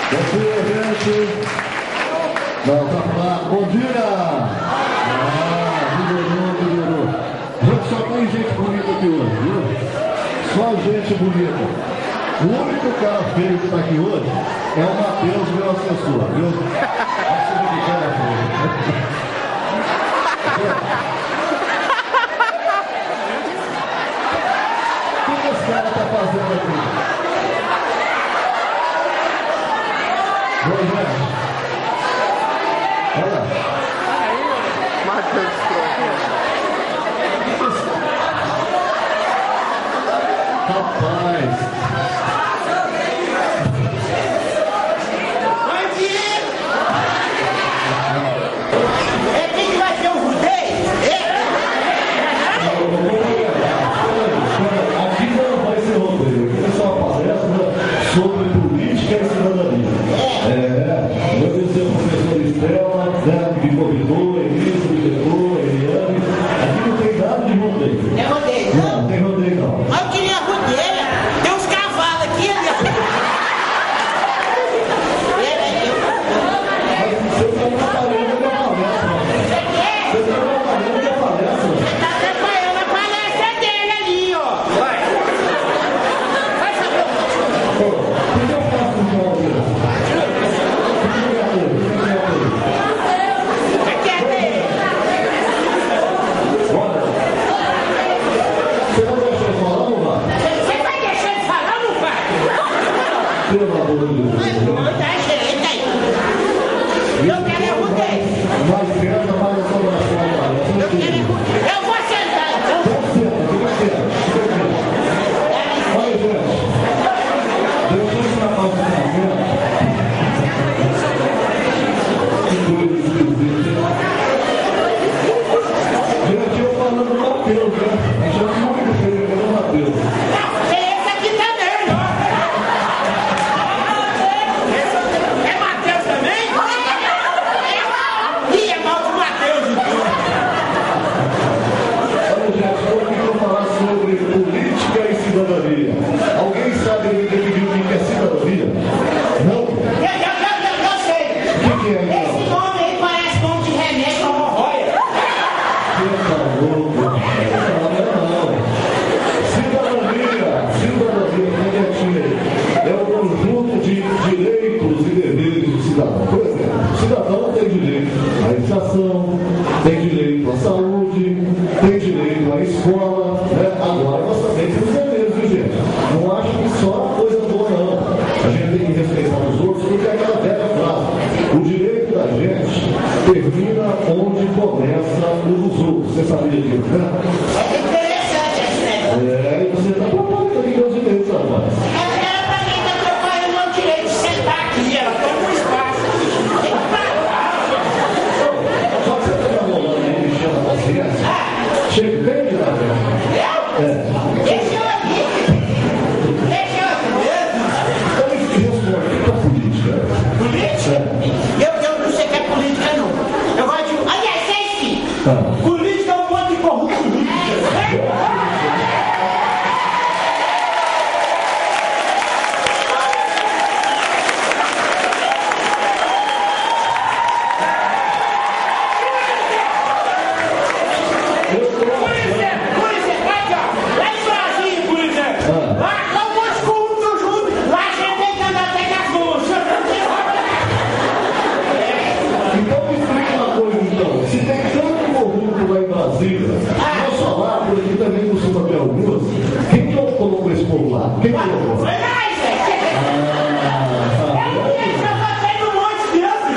Bom dia, gente. Não, tá lá. Bom dia. Melhorou. Gente, só tem gente bonita aqui hoje, viu? Só gente bonita. O único cara feio que tá aqui hoje é o Matheus, meu assessor, viu? Assessor de cara feio. O que esse cara tá fazendo aqui? Oi, gente. Olha lá. Matheus Rapaz. É quem que vai ter o rodeio? Aqui não vai ser rodeio. Aqui vai ser uma palestra sobre política e cidadania. Vou dizer o professor Estela, né, que me convidou, Elisa, diretor, Eliane. Aqui não tem nada de rodeio. É rodeio? Não tem rodeio, não. Mas eu queria rodeio. Tem uns cavalos aqui, né? Você está preparando a palestra. Você está preparando a palestra. Você tá preparando a palestra dele ali, ó. Vai. Vai saber. O que eu faço com o João? Você quer ver? Você não deixou eu falar, não vai? Você vai deixar ele falar ou não vai? Pelo amor de Deus. Mas não dá jeito aí. Eu quero é rodeio. Mais perto, mais sobração. Eu quero é rodeio. Eu vou sentar, então. Fica quieto. Olha, gente. Deus vai escapar o pensamento. Que coisa esquisita. Gente, eu falando do Matheus, né? A gente já não me referiu ao Matheus. Tem esse aqui também, ó. É Matheus também? Ih, é mal de Matheus, então. Olha, gente, eu aqui vou falar sobre política e cidadania. Alguém sabe me definir o que é cidadania? Não? Eu sei. O que é, então? Esse nome aí parece nome de remédio hemorroida. Você tá louco? Não. Cidadania, é o conjunto de direitos e deveres do cidadão. Por exemplo, o cidadão tem direito à educação, tem direito à saúde, tem direito à escola, né? Agora nós também temos deveres, viu, gente? Não acho que só coisa boa, não. A gente tem que respeitar os outros, porque é aquela velha frase. O direito da gente termina onde começa o dos outros. Você sabia disso, né? É interessante esse negócio. E você está propondo aqui meus direitos, rapaz. Era pra mim estar preparando o meu direito de sentar aqui. Ela toma um espaço. Tem que parar. Só que você está enrolando aí, mexendo a consciência. Chega bem de lá dentro. Deixa eu aqui. Deixa eu aqui. Então, me responde, o que é política? Política? Eu não sei o que é política, não. Eu gosto de... Aliás, é isso aqui. Política é um monte de corrupto. Por exemplo, aqui, ó. Lá em Brasília, por exemplo. Lá um monte de corrupto junto. Lá a gente tem que andar até com as mãos. Então me explica uma coisa, então. Se tem tanto corrupto lá em Brasília, não só lá, por aqui também costuma ter algumas, quem que colocou esse povo lá? Quem colocou? Foi mais, velho. Eu botei no monte mesmo.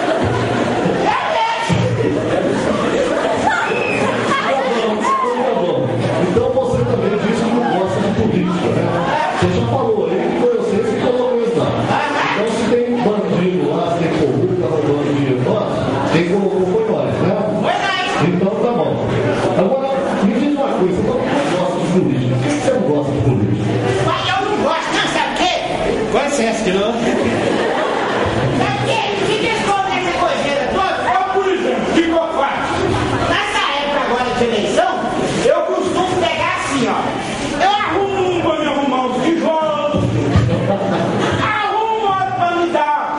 Então você também disse que não gosta de política, né? Você já falou aí que foi você que colocou isso lá. Então se tem bandido lá, se tem corrupto, tá roubando dinheiro nosso, quem colocou foi nós, né? Então tá bom. Agora, me diz uma coisa, então você não gosta de política? Por que você não gosta de política? Mas eu não gosto, não, sabe o quê? Com licença, que não. Sabe o quê? Que descobre essa coiseira toda? Eu, por exemplo, o que eu faço? Nessa época agora de eleição, Eu costumo pegar assim, ó. Eu arrumo um pra me arrumar os tijolos. Arrumo outro pra me dar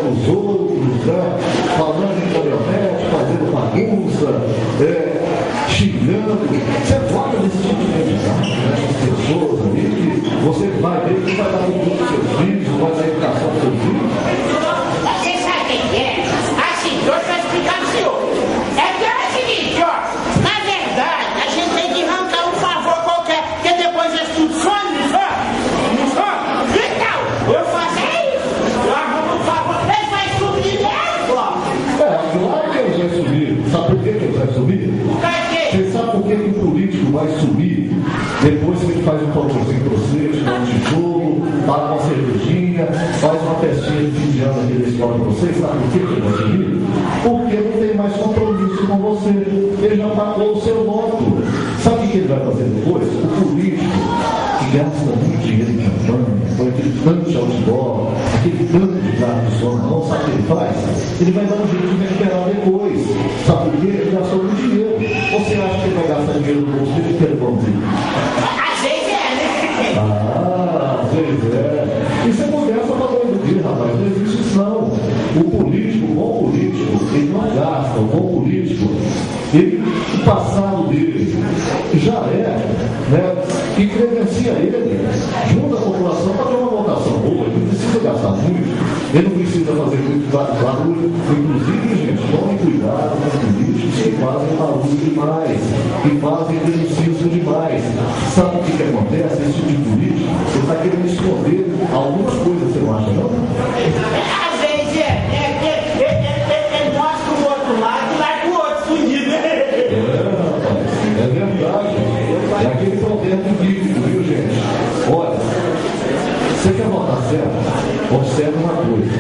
os outros, né? Falando em caminhonete, fazendo bagunça, xingando. Você gosta desse tipo de amizade, né? As pessoas ali, que você vai ver que vai dar o mundo dos seus filhos, vai dar a educação dos seus filhos. Você sabe quem que é? Assim, eu vou explicar pro senhor. É que é o seguinte, ó. Na verdade, a gente tem que arrancar um favor qualquer, porque depois é tudo some, não some? Não some? Então, eu faço isso. Eu arranco um favor, ele vai subir mesmo, ó. Claro que eles vão subir. Sabe por que eles vão subir? Você sabe por que o político vai subir depois que ele faz um favorzinho para você, te dá um tijolo, paga uma cervejinha, faz uma festinha de fim de ano aqui da escola para você? Sabe por que ele vai subir? Porque não tem mais compromisso com você. Ele já pagou o seu voto. Sabe o que ele vai fazer depois? O político que gasta muito dinheiro em campanha, com aquele tanto de outdoor, aquele tanto de gato de sono, não sabe o que ele faz? Ele vai dar um jeito de recuperar depois. Sabe por quê? Ele gastou muito dinheiro. Você acha que ele vai gastar dinheiro no bolso dele inteiro, vamos dizer? Às vezes é, né? Às vezes é. Isso é conversa para doido dia, rapaz. Não existe isso não. O político, o bom político, ele não gasta. O bom político, o passado dele já é, né? E credencia ele, junto à população, para ter uma votação boa. Ele não precisa gastar muito, ele não precisa fazer muito barulho. Inclusive, gente, tomem cuidado com os políticos que fazem barulho demais, que fazem denunciismo demais. Sabe o que acontece? Esse tipo de político, ele está querendo esconder algumas coisas, você não acha, não? Às vezes ele mostra o outro lado e larga o outro escondido, né? É verdade. É aquele provérbio bíblico, viu, gente? Olha, você quer votar certo? Observe uma coisa.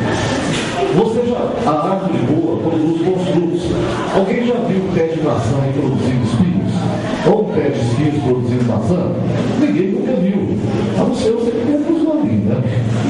A árvore boa produz bons frutos. Alguém já viu um pé de maçã produzindo espinhos? Ou um pé de espinhos produzindo maçã? Ninguém nunca viu. A não ser você que tem os novinhos, né?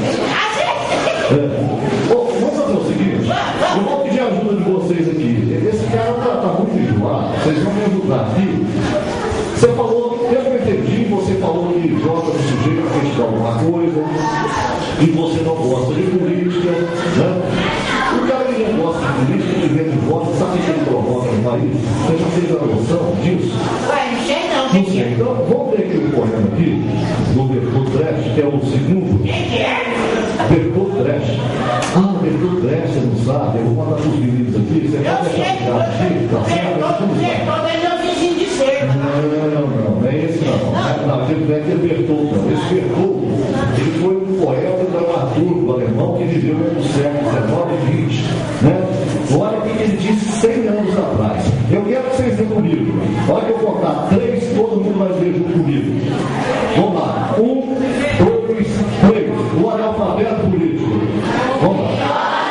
Vamos fazer o seguinte, eu vou pedir a ajuda de vocês aqui. Esse cara está muito enjoado, vocês vão me ajudar aqui. Você falou, eu não entendi, você falou que gosta do sujeito que te dá alguma coisa, e você não gosta de política, né? O cara que não gosta de política, que vem de voto, sabe o que ele provoca no país? Você já teve a noção disso? Ué, não sei não, Não sei. Então, vamos ver aqui o poema aqui, do Bertolt Brecht, que é o segundo. Bertolt Brecht. Bertolt Brecht, você não sabe? Eu vou mandar para os meninos aqui. Você pode deixar ligado aqui? Tá certo? Bertolt é meu vizinho de cerca. Não é esse não. Não é Bertolt, não. Esse Bertolt, ele foi um poeta dramaturgo alemão que viveu no século XIX e XX. Né? Olha o que ele disse 100 anos atrás. Eu quero que vocês venham comigo. Olha que eu contar 3, todo mundo vai ver junto comigo. Vamos lá. 1, 2, 3. O analfabeto político. Vamos lá.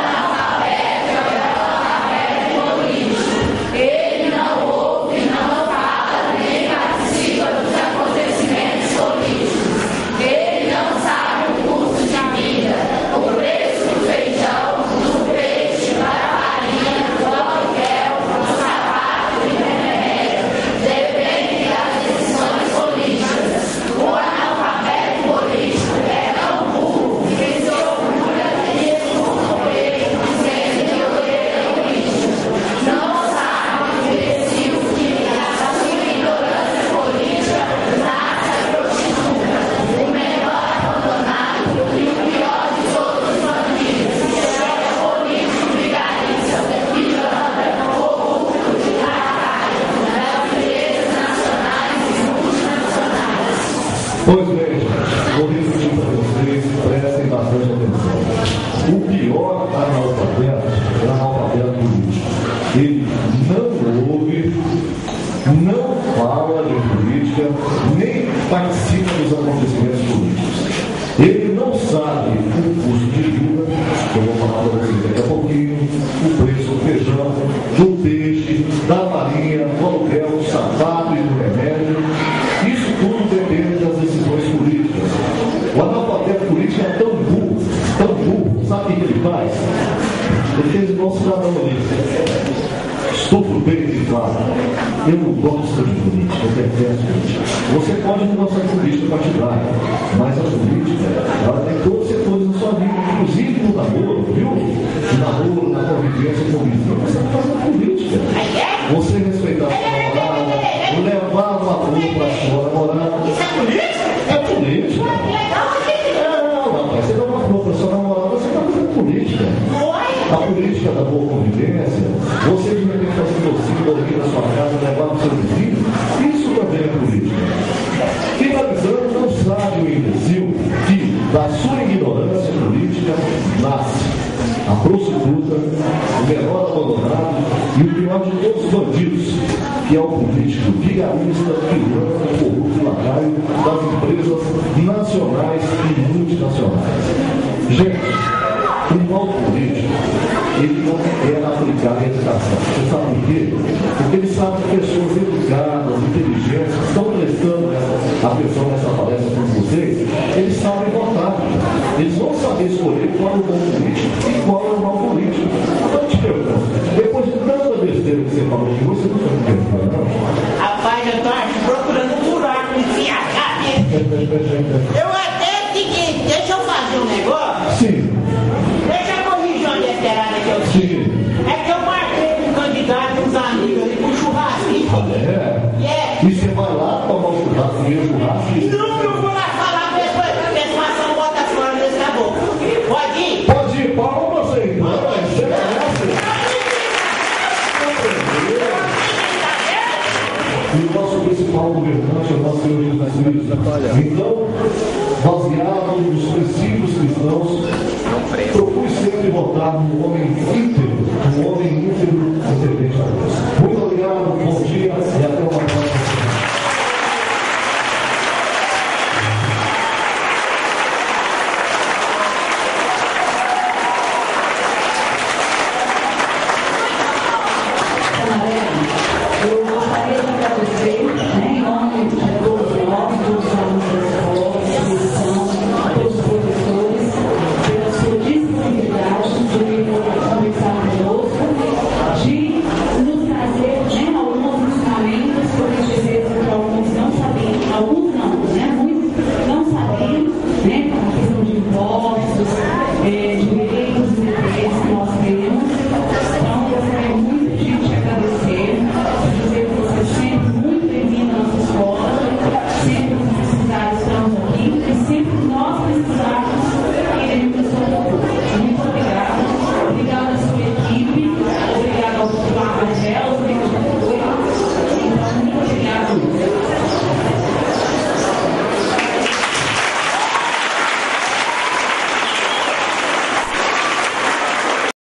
Pois bem, vou repetir para vocês, prestem bastante atenção. O pior analfabeto é o analfabeto político. Ele não ouve, não fala de política, nem participa dos acontecimentos políticos. Ele não sabe o custo de vida, que eu vou falar para vocês daqui a pouquinho, o preço do feijão, do peixe, da farinha, do aluguel, do sapato e do remédio. Isso tudo depende das decisões políticas. O analfabeto político é tão burro, sabe o que ele faz? Ele fez igual cidadão ali. Estupro, bem claro. Eu não gosto de política, eu detesto política. Você pode não gostar de política partidária, mas a política, ela tem todos os setores da sua vida, inclusive no namoro, viu? No namoro, na convivência com o vizinho, você está fazendo política. Você respeitar a sua namorada, levar uma flor para a sua namorada. Isso é política? É política. Você dá uma flor para a sua namorada, você está fazendo política. A política da boa convivência, você de repente fazer docinho aqui na sua casa, levar para o seu vizinho, isso também é política. Finalizando, não sabe o imbecil que da sua ignorância política nasce a prostituta, o menor abandonado e o pior de todos os bandidos, que é o político vigarista, pilantra, corrupto e lacaio das empresas nacionais e multinacionais. Gente, o mal político, ele não quer aplicar a educação. Você sabe por quê? Porque ele sabe que pessoas educadas, inteligentes, que estão prestando atenção nessa palestra com vocês, eles sabem votar. Eles vão saber escolher qual é o bom político e qual é o mau político. Então eu te pergunto, depois de tanta besteira que você falou aqui, você não está me perguntando, não? Rapaz, eu estou procurando um buraco de enfiar a cabeça. Eu até seguinte, deixa eu fazer um negócio. Sim. Deixa eu corrigir uma besteirada que eu fiz. Sim. É que eu marquei com um candidato e uns amigos ali pro churrasquinho. É? E você vai lá tomar um churrasco e o churrasco? Não, eu vou lá falar pra depois, porque essa maçã bota fora desse caboclo. Pode ir? Pode ir, Paulo, você então. Você merece. E o nosso principal governante é o nosso Senhor Jesus Cristo. Então, baseado nos princípios cristãos, procure sempre votar num homem íntegro, temente a Deus. Muito obrigado, bom dia e até.